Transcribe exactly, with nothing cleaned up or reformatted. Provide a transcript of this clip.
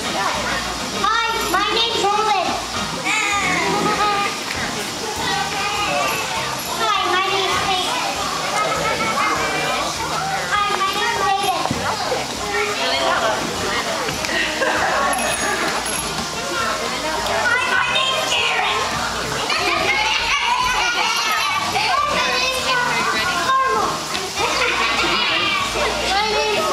Hi, my name's Roland. Hi, my name's Peyton. Hi, my name's Hayden. Hi, my name's Karen. My name's